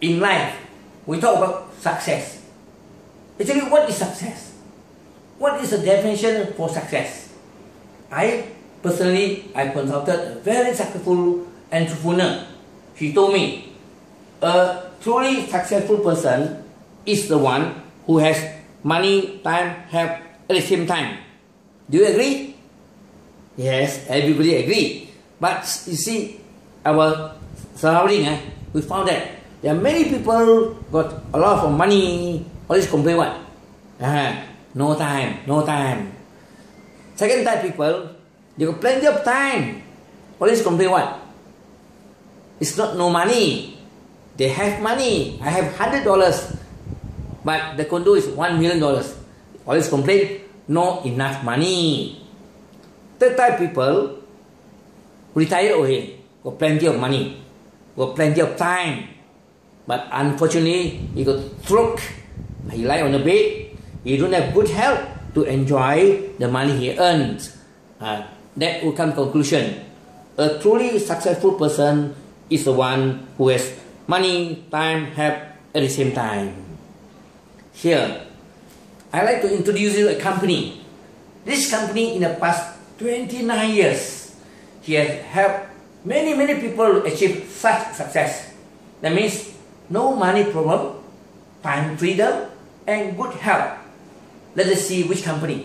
in life, we talk about success. Actually, what is success? What is the definition for success? I consulted a very successful entrepreneur. He told me, a truly successful person is the one who has money, time, health at the same time. Do you agree? Yes, everybody agree. But you see, our surrounding, we found that there are many people got a lot of money, always complain what? No time, no time. Second type people, they got plenty of time, always complain what? It's not no money. They have money. I have $100, but the condo is $1 million. Always complain, no enough money. Third type people, retired already, got plenty of money, got plenty of time, but unfortunately he got stroke. He lie on the bed. He don't have good health to enjoy the money he earns. That will come to conclusion. A truly successful person is the one who has money, time, health at the same time. Here, I like to introduce you a company. This company in the past 29 years, he has helped many people achieve such success. That means no money problem, time freedom, and good health. Let us see which company.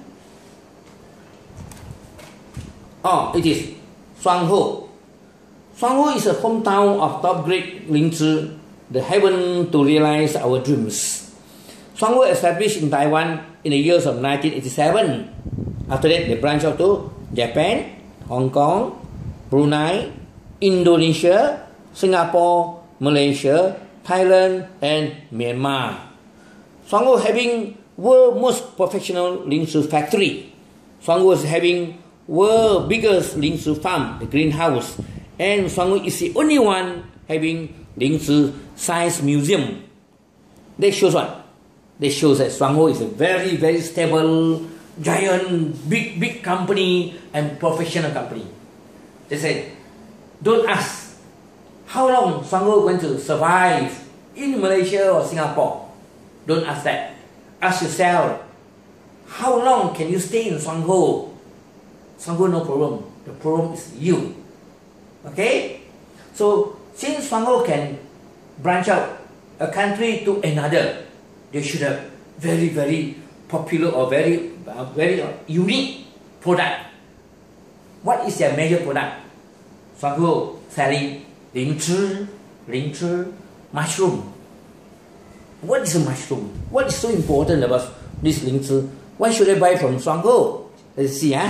Oh, it is Shuang Hor. Shuang Hor is a hometown of top grade Lingzhi, the heaven to realize our dreams. Shuang Hor established in Taiwan in the years of 1987. After that, they branched out to Japan, Hong Kong, Brunei, Indonesia, Singapore, Malaysia, Thailand, and Myanmar. Shuang Hor having world's most professional Lingzhi factory. Shuang Hor is having world's biggest Lingzhi farm, the greenhouse, and Shuang Hor is the only one having Lingzhi Science Museum. That shows what? That shows that Shuang Hor is a very stable, giant, big company and professional company. They said, don't ask how long Shuang Hor going to survive in Malaysia or Singapore. Don't ask that. Ask yourself, how long can you stay in Shuang Hor? Shuang Hor no problem. The problem is you. Okay? So, since Shuang Hor can branch out a country to another, they should have very popular or very unique product. What is their major product? Shuang Hor selling Lingzhi mushroom. What is a mushroom? What is so important about this Lingzhi? Why should I buy from Shuang Hor? Let's see,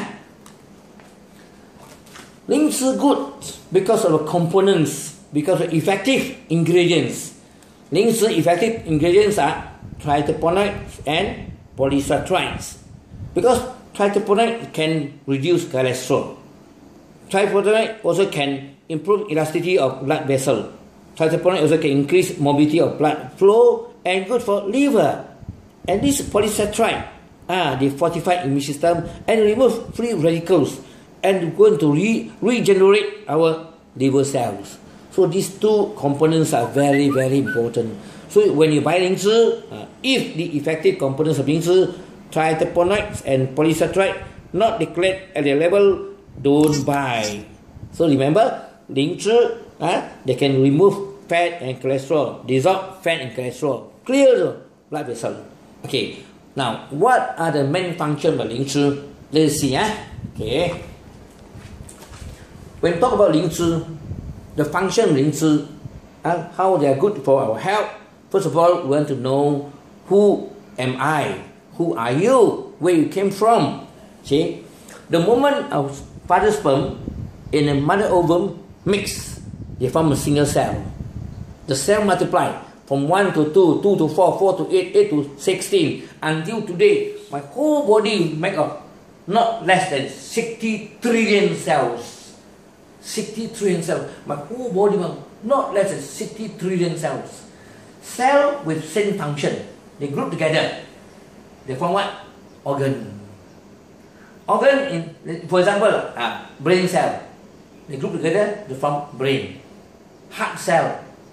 Lingzhi good because of the components, because of effective ingredients. Lingzhi effective ingredients are triterpenoids and polysaccharides. Because triterpenoid can reduce cholesterol. Triterpenoid also can improve elasticity of blood vessel. Triterpenoid also can increase mobility of blood flow and good for liver. And this polysaccharide, they fortify immune system and remove free radicals and going to regenerate our liver cells. So these two components are very important. So when you buy Lingzhi, if the effective components of Lingzhi, triterpenoids and polysaccharide not declared at the level, don't buy. So remember, Lingzhi, they can remove fat and cholesterol, dissolve fat and cholesterol, clear the blood vessel. Okay, now what are the main functions of Lingzhi? Let's see. Okay. When we talk about Lingzhi, the function of Lingzhi, how they are good for our health. First of all, we want to know who am I? Who are you? Where you came from? See, the moment our father's sperm in a mother ovum mix, they form a single cell. The cell multiply from 1 to 2, 2 to 4, 4 to 8, 8 to 16. Until today, my whole body make up not less than 60 trillion cells. 60 trillion cells. My whole body not less than 60 trillion cells. Cell with same function. They group together. They form what? Organ. Organ, for example, brain cell. They group together, they form brain. Heart cell.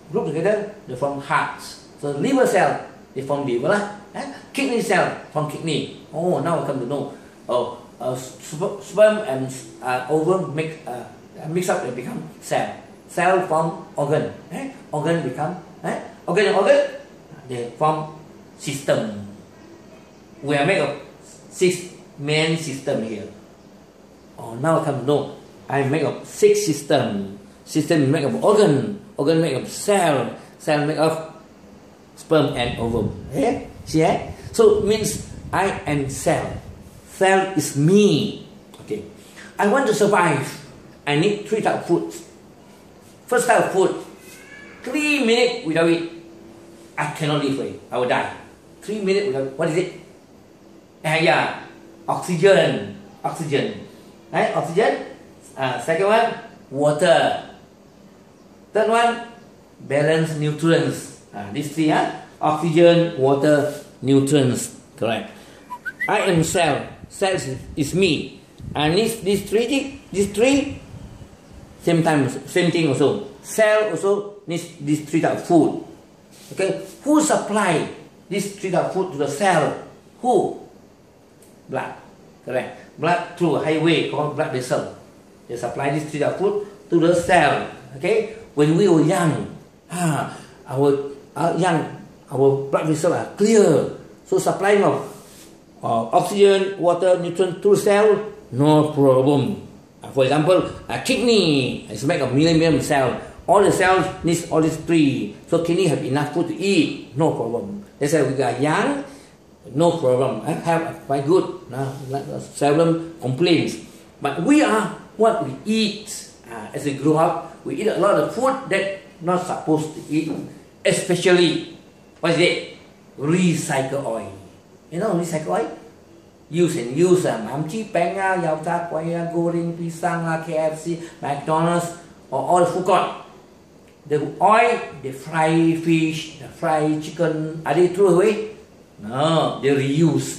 group together, they form heart. So liver cell, they form liver lah. Kidney cell from kidney. Oh, now I come to know. Oh, sperm and ovum mix up and become cell. Cell form organ. Organ become organ and organ. They form system. We are made of 6 main system here. Oh, now I come to know. I make of 6 systems. System made of organ. Organ made of cell. Cell made of sperm and ovum. See? So it means I am cell. Cell is me. Okay. I want to survive. I need 3 types of food. First type of food, 3 minutes without it, I cannot live away. I will die. 3 minutes without, what is it? Oxygen. Oxygen. Right? Oxygen. Second one, water. Third one, balanced nutrients. These 3, oxygen, water, nutrients. Correct. I am cell. Cell is me. I need these 3. These 3. Same thing also. Cell also needs these 3 types of food. Okay. Who supply these 3 types of food to the cell? Who? Blood. Correct. Blood through a highway called blood vessel. They supply this 3 types of food to the cell. Okay. When we were young, our blood vessels are clear. So supplying of oxygen, water, nutrients to the cell, no problem. For example, a kidney is made of million cells. All the cells need all these 3. So kidney have enough food to eat, no problem. That's why we are young, no problem. I have quite good, seldom complaints. But we are what we eat. As we grow up, we eat a lot of food that not supposed to eat. Especially, what is it? Recycle oil. You know recycle oil? Use and use. Mamci penga, yauta, koya, goreng, pisang, KFC, McDonald's, or all the food court. The oil, they fry fish, they fry chicken. Are they throw away? No, they reuse.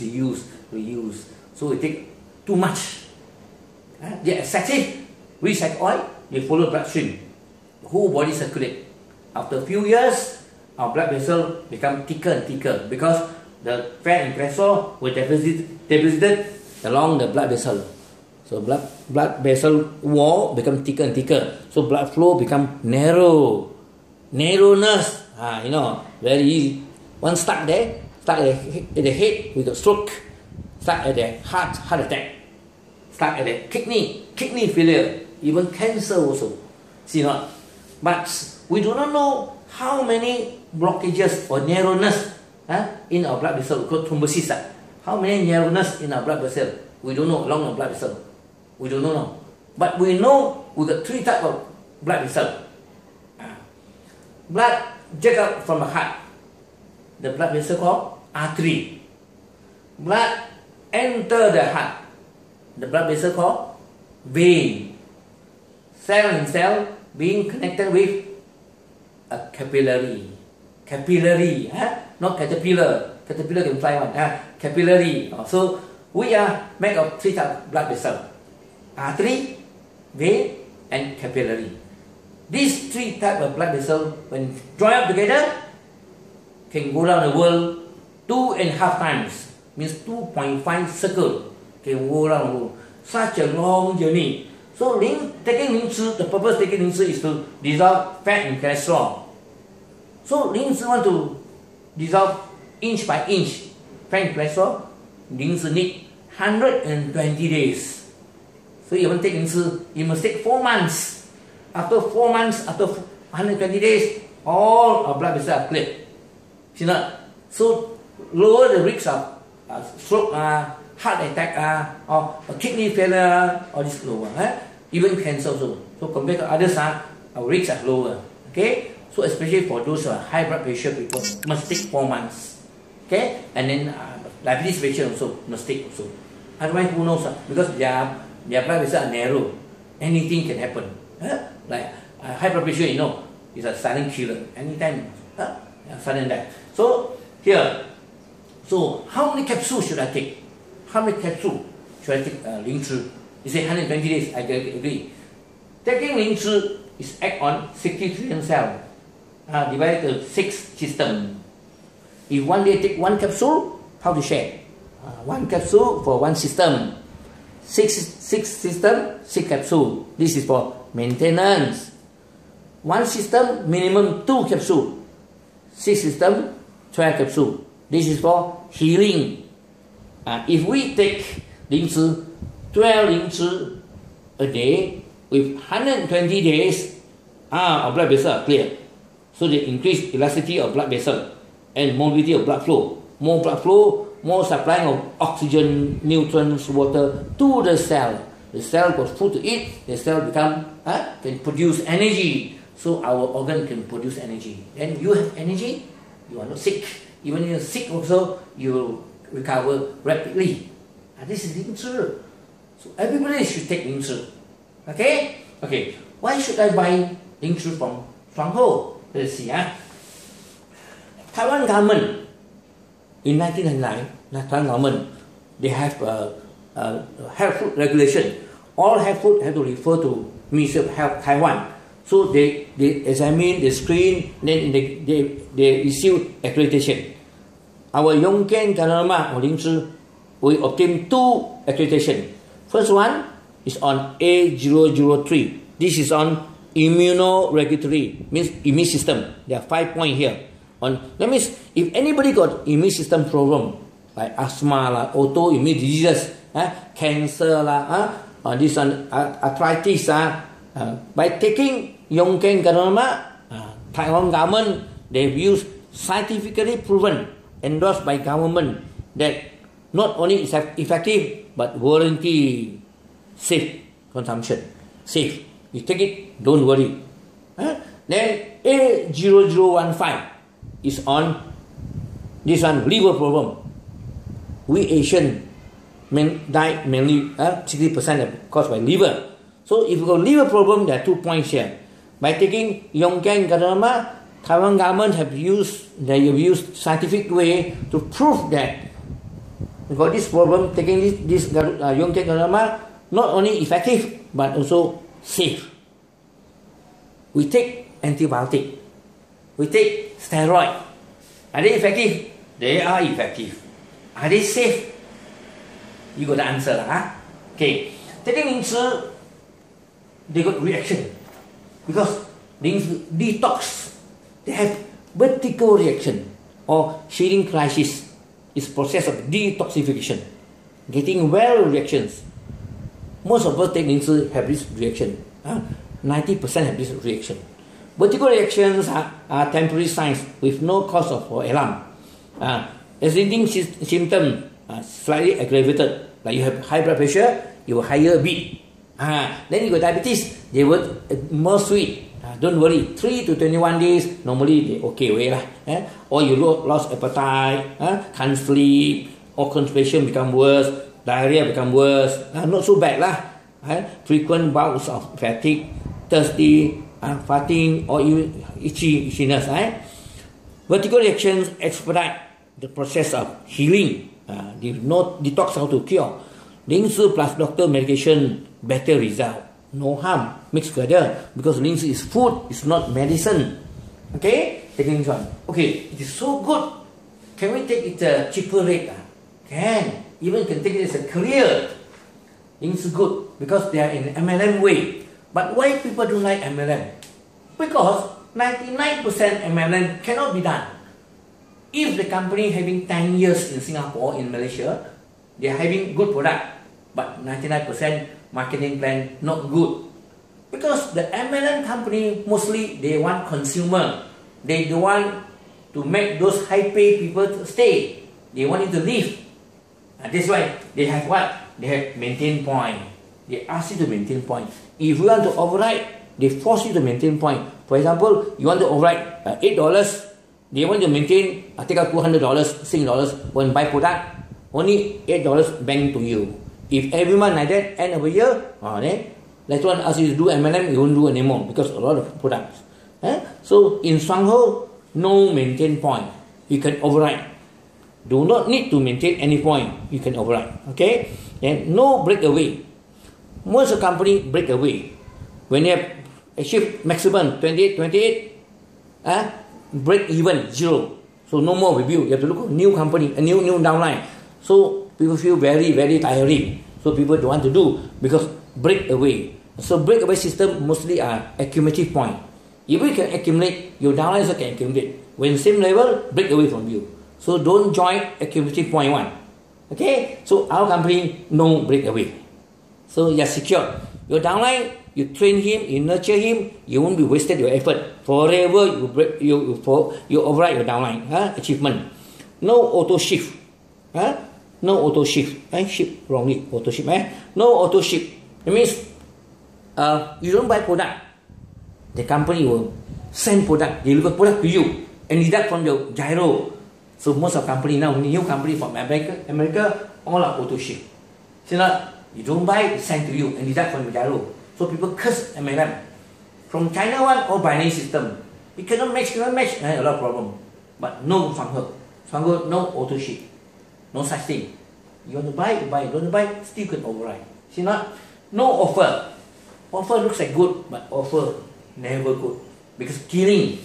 So we take too much. They excessive. Recycle oil, they follow bloodstream. The whole body circulate. After a few years, our blood vessel become thicker and thicker because the fat and cholesterol were deposited along the blood vessel. So blood vessel wall become thicker and thicker. So blood flow become narrow. Narrowness, very easy. One stuck there, stuck at the head with a stroke, stuck at the heart attack, stuck at the kidney failure, even cancer also. See not? But we do not know how many blockages or narrowness in our blood vessel, called thrombosis. How many narrowness in our blood vessel? We don't know along our blood vessel. We don't know. But we know we got 3 types of blood vessel. Blood jack up from the heart. The blood vessel called artery. Blood enter the heart. The blood vessel called vein. Cell and cell being connected with a capillary. Capillary, not caterpillar. Caterpillar can fly one. Capillary. So we are made of 3 types of blood vessel: artery, vein, and capillary. These 3 types of blood vessel, when joined up together, can go around the world 2.5 times. Means 2.5 circle can go around the world. Such a long journey. So taking Lingzhi, the purpose of taking Lingzhi is to dissolve fat and cholesterol. So Lingzhi want to dissolve inch by inch fat and cholesterol. Lingzhi need 120 days. So you want to take Lingzhi, you must take 4 months. After 4 months, after 120 days, all our blood vessels are cleared. See not? So lower the risk of stroke, heart attack, or kidney failure, or this lower. Even cancer also. So compared to others, our risks are lower. Okay? So especially for those high blood pressure people, must take 4 months. Okay? And then diabetes patient also must take also. Otherwise, who knows? Because their blood vessels are narrow. Anything can happen. Like high blood pressure, is a silent killer. Anytime, sudden death. So here, so how many capsules should I take? How many capsules should I take Lingzhi? You say 120 days, I agree. Taking Lingzhi is act on 60 trillion cells. divided to 6 systems. If one day take 1 capsule, how to share? 1 capsule for 1 system. 6 system, 6 capsule. This is for maintenance. 1 system, minimum 2 capsule. 6 system, 12 capsule. This is for healing. If we take Lingzhi, 12 Lingzhi a day with 120 days, our blood vessels are clear. So they increase elasticity of blood vessel and mobility of blood flow. More blood flow, more supply of oxygen, nutrients, water to the cell. The cell got food to eat, the cell can produce energy. So our organ can produce energy. Then you have energy, you are not sick. Even if you're sick also, you will recover rapidly. This is Lingzhi. So everybody should take Lingzhi. Okay? Okay. Why should I buy Lingzhi from Shuang Hor? Let's see. Taiwan government, in 1999, Taiwan government, they have health food regulation. All health food have to refer to Ministry of Health Taiwan. So they examine, they screen, then they issue accreditation. Our Yongken Ganarama or Lingzhi, we obtain 2 accreditation. First one is on A003. This is on immunoregulatory, means immune system. There are 5 points here. That means if anybody got immune system problem, like asthma, autoimmune diseases, cancer, this one, arthritis, by taking Yongken Ganarama, Taiwan government, they've used scientifically proven, endorsed by government, that not only is effective, but warranty safe consumption. Safe. You take it, don't worry. Then A0015 is on this one, liver problem. We Asian men die mainly 60% caused by liver. So if you got liver problem, there are 2 points here. By taking Yongken Ganarama, Taiwan government have used scientific way to prove that you got this problem. Taking this Yongken Ganarama, not only effective but also safe. We take antibiotic, we take steroid. Are they effective? They are effective. Are they safe? You got the answer, Okay. Taking Lingzhi, they got reaction because Lingzhi detox. They have vertical reaction or shedding crisis. It's process of detoxification, getting well reactions. Most of us take Lingzhi have this reaction. 90% have this reaction. Vertical reactions are temporary signs with no cause for alarm. Existing symptom slightly aggravated, like you have high blood pressure, you will higher beat. Then you got diabetes, they will more sweet. Don't worry, 3 to 21 days, normally they okay way lah. Or you lost appetite, can't sleep, or constipation become worse, diarrhea become worse. Not so bad lah. Frequent bouts of fatigue, thirsty, farting, or even itchiness. Vertical reactions expedite the process of healing. No detox how to cure. Lingzhi plus doctor medication, better result. No harm, mixed together, because Lingzhi is food, it's not medicine. Okay, taking this one. Okay, it is so good. Can we take it a cheaper rate? Can. Even can take it as a career. Lingzhi good because they are in MLM way. But why people don't like MLM? Because 99% MLM cannot be done. If the company having 10 years in Singapore, in Malaysia, they are having good product, but 99% marketing plan not good. Because the MLM company, mostly they want consumer. They don't want to make those high pay people to stay. They want you to leave. That's why they have what? They have maintain point. They ask you to maintain point. If you want to override, they force you to maintain point. For example, you want to override $8. They want to maintain, take out $200, $6 when buy product. Only $8 bank to you. If every month like that, end of a year, then later on ask you to do MLM, you won't do anymore because a lot of products. So in Shuang Hor, no maintain point. You can override. Do not need to maintain any point. You can override. Okay? And no breakaway. Most of the company break away. When they have achieved maximum 28, break even, zero. So no more review. You have to look for a new company, a new downline. So people feel very, very tiring. So people don't want to do because breakaway. So breakaway system mostly are accumulative point. If you can accumulate, your downline also can accumulate. When same level, break away from you. So don't join accumulative point one. Okay? So our company, no breakaway. So you are secure. Your downline, you train him, you nurture him, you won't be wasted your effort. Forever you override your downline achievement. No auto shift. No auto shift. Shift wrongly. Auto shift. No auto shift. It means you don't buy product. The company will send product, deliver product to you and deduct from your gyro. So most of company now, new company from America, all are auto ship. See not, you don't buy, it send to you and deduct from your gyro. So people curse MLM. From China one, all binary system. You cannot match, a lot of problem. But no Shuang Hor. Shuang Hor, no auto ship. No such thing. You want to buy, you buy. You don't want to buy, still can override. See not, no offer. Offer looks like good, but offer never good. Because killing.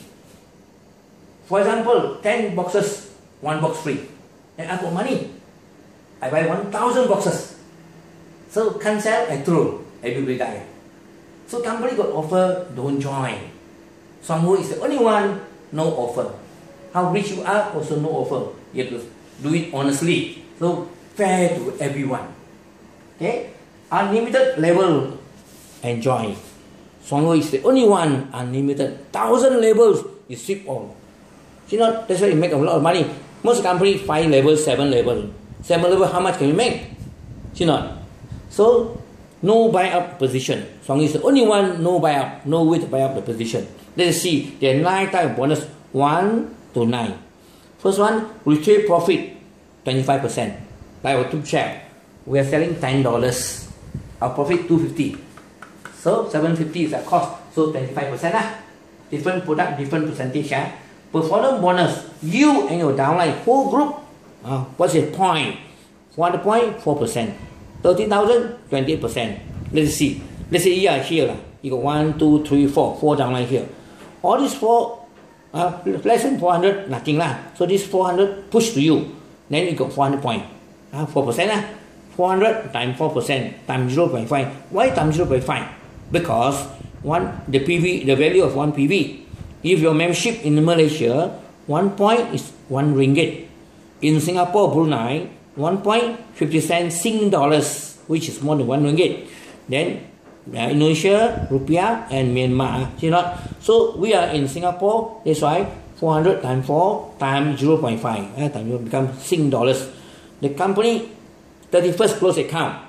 For example, 10 boxes, 1 box free. And I got money. I buy 1,000 boxes. So can't sell, I throw. Everybody die. So company got offer, don't join. Shuang Hor is the only one, no offer. How rich you are, also no offer. You have to do it honestly. So fair to everyone. Okay? Unlimited level, enjoy. Shuang Hor is the only one, unlimited. 1,000 levels, you sweep all. See not, that's why you make a lot of money. Most company 5 levels, 7 levels. 7 levels, how much can you make? See not? So, no buy up position. Shuang Hor is the only one, no buy up, no way to buy up the position. Let's see, there are 9 types of bonus, 1 to 9. First one, retrieve profit, 25%. Like our tube share, we are selling $10. Our profit $250. So $750 is our cost. So 25%. Different product, different percentage. Performance bonus, you and your downline, whole group. What's your point? 400 point, 4%. 30,000, 28%. Let's see. Let's say you are here. You got 1, 2, 3, 4. 4 downline here. All these 4, less than 400, nothing lah. So this 400 push to you. Then you got 400 point. 4%. 400 times 4% times 0.5. Why times 0.5? Because the value of 1 PV. If your membership in Malaysia, 1 point is 1 ringgit. In Singapore, Brunei, 1.50 cents Sing dollars, which is more than 1 ringgit. Then Indonesia, Rupiah, and Myanmar. See not? So we are in Singapore, that's why 400 times 4 times 0.5 times 0 becomes Sing dollars. The company 31st close account.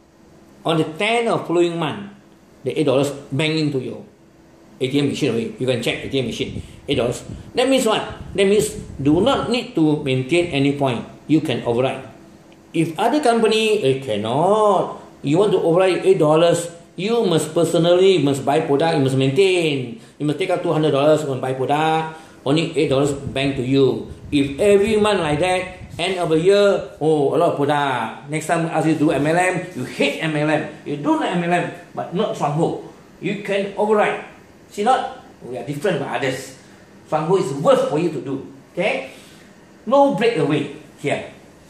On the 10th of following month, the $8 bank into your ATM machine away. You can check ATM machine. $8. That means what? That means do not need to maintain any point. You can override. If other company cannot, you want to override $8, you must personally buy product, you must maintain. You must take out $200 and buy product. Only $8 bank to you. If every month like that, end of the year, a lot of product. Next time ask you to do MLM, you hate MLM. You don't like MLM, but not Shuang Hor. You can override. See not? We are different from others. Shuang Hor is worth for you to do. Okay? No breakaway here.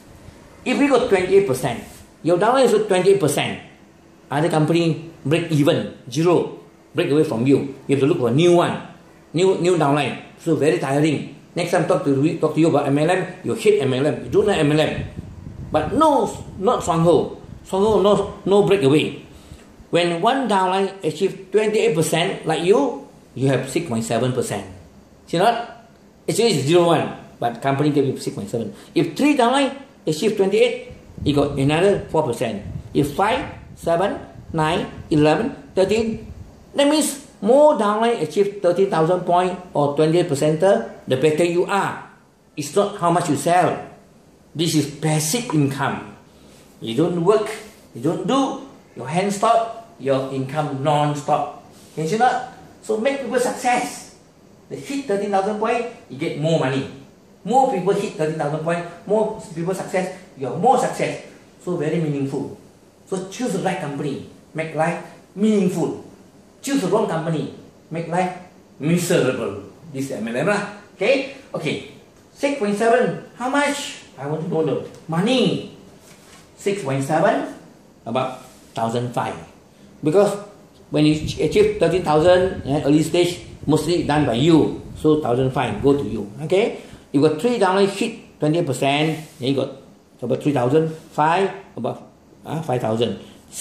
If we got 28%, your downline is 28%. Other company break even, zero. Break away from you. You have to look for a new one. New downline. So very tiring. Next time talk to you about MLM, you hate MLM, you don't like MLM. But no, not Shuang Hor. Shuang Hor no breakaway. When one downline achieves 28% like you have 6.7%. See not? Actually it's 0.1, but company give you 6.7. If 3 downline achieve 28, you got another 4%. If 5, 7, 9, 11, 13, that means more downline achieve 13,000 points or 28%, the better you are. It's not how much you sell. This is passive income. You don't work, you don't do, your hands stop, your income non-stop. Can you see that? So make people success. They hit 13,000 points, you get more money. More people hit 13,000 points, more people success, you have more success. So very meaningful. So choose the right company, make life meaningful. Choose the wrong company, make life miserable. this MLM lah. Okay, 6.7. How much? I want to know the money. 6.7, about 1,500. Because when you achieve 13,000 early stage, mostly done by you. So 1,500 go to you. Okay, you got 3 downline hit 20%. Then you got about 3,000. 5 about 5,000.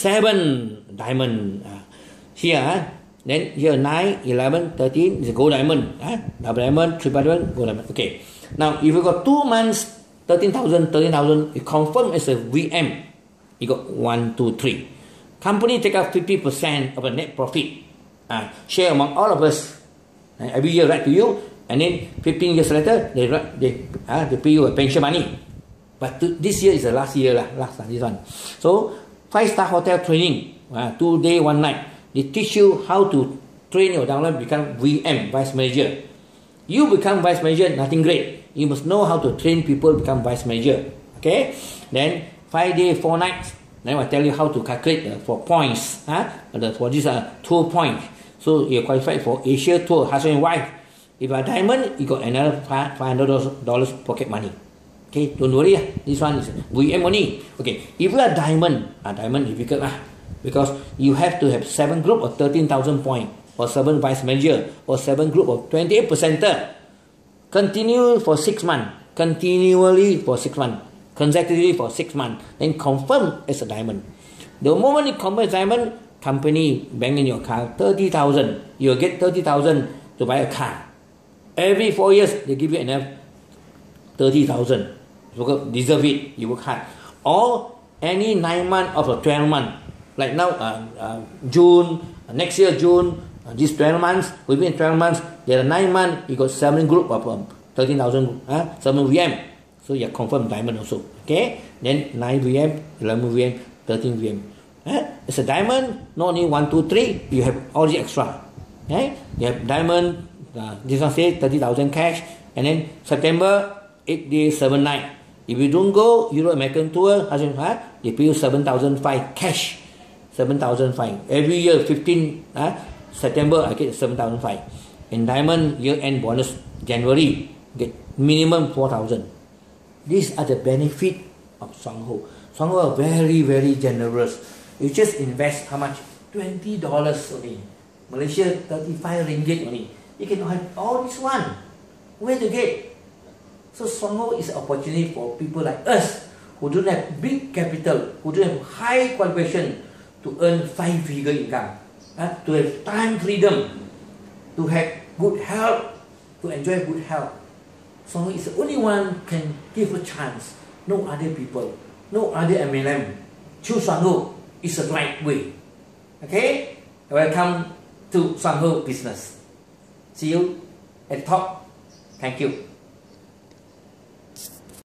7 diamond here. Then here 9, 11, 13 is a gold diamond. Double diamond, triple diamond, gold diamond. Okay. Now if you got 2 months, 13,000, you confirm as a VM. You got 1, 2, 3. Company take out 50% of the net profit. Share among all of us. Every year write to you, and then 15 years later they pay you a pension money. But this year is the last year this one. So 5-star hotel training, 2 day 1 night. They teach you how to train your downline become VM, vice manager. You become vice manager, nothing great. You must know how to train people become vice manager. Okay? Then 5 days 4 nights. Then I tell you how to calculate for points. For this 2 points. So you're qualified for Asia tour, husband and wife. If you are diamond, you got another $500 pocket money. Okay, don't worry. This one is VM only. Okay, if you are diamond difficult because you have to have 7 group of 13,000 points, or 7 vice manager, or 7 group of 28 percenter. Continue for 6 months. Continually for 6 months. Consecutively for 6 months. Then confirm as a diamond. The moment you confirm as diamond, company bank in your car 30,000. You'll get 30,000 to buy a car. Every 4 years they give you enough 30,000. You deserve it. You work hard. Or any 9 months of a 12 months. Like now June, next year June, these 12 months, within 12 months, there are 9 months, you got 7 group of 13,000, 7 VM. So you are confirmed diamond also. Okay? Then 9 VM, 11 VM, 13 VM. It's a diamond, not only 1, 2, 3, you have all the extra. Okay? You have diamond, this one says 30,000 cash, and then September, 8 days, 7 nights. If you don't go Euro American tour, they pay you 7,500 cash. 7,500. Every year, 15 September, I get 7,500. In diamond year-end bonus, January, get minimum 4,000. These are the benefit of Shuang Hor. Shuang Hor are very, very generous. You just invest how much? $20 only. Malaysia, 35 ringgit only. You can have all this one. Where to get? So Shuang Hor is an opportunity for people like us who don't have big capital, who don't have high qualification to earn 5-figure income, to have time freedom, to have good health, to enjoy good health. Shuang Hor is the only one can give a chance. No other people, no other MLM. Choose Shuang Hor is the right way. Okay? Welcome to Shuang Hor Business. See you at the top. Thank you.